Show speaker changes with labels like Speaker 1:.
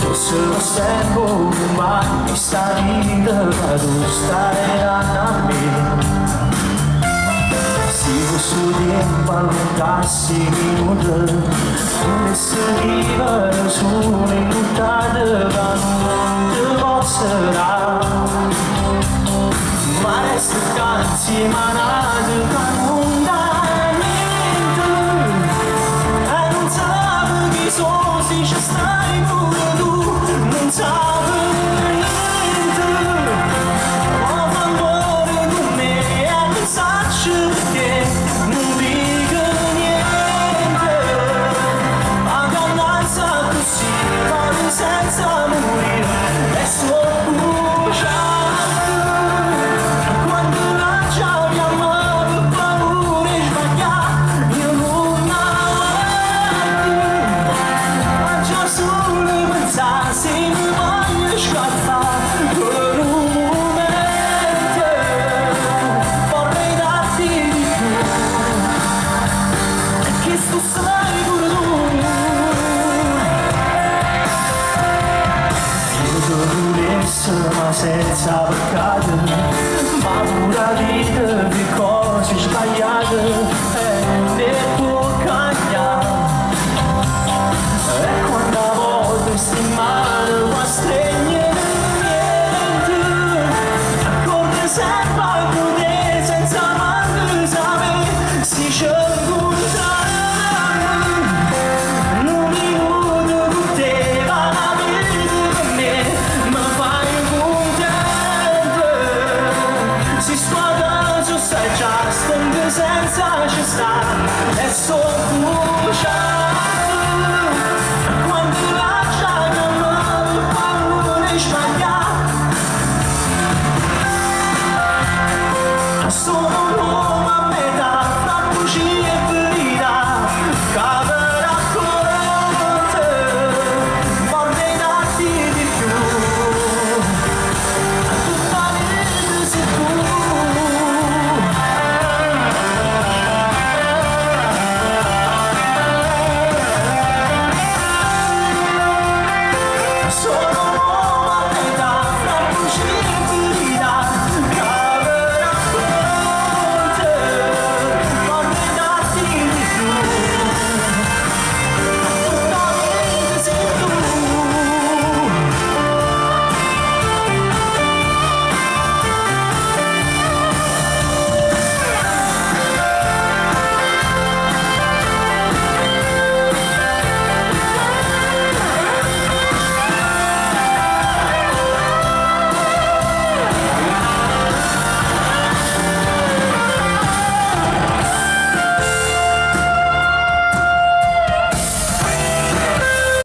Speaker 1: se lo tempo ma questa vita tu stai a me. Se questo tempo allungassi minuto potesse vivere solo in nottata che non ti passerà, ma resta che insieme a nata che non dà niente e non sape chi sono se ci stai pure tu, non sape niente, ma fa amore con me e non sacci perché non dico niente, ma cannanza così vado senza morire e sto bruciando. Quando la chiamiamo per paura e sbagliare io non avanti, ma già solo pensare se mi voglio scappare per un momento vorrei darti di più che tu sai pure tu. Io dovrei essere ma senza peccato, ma pure vita di cose sbagliate e tu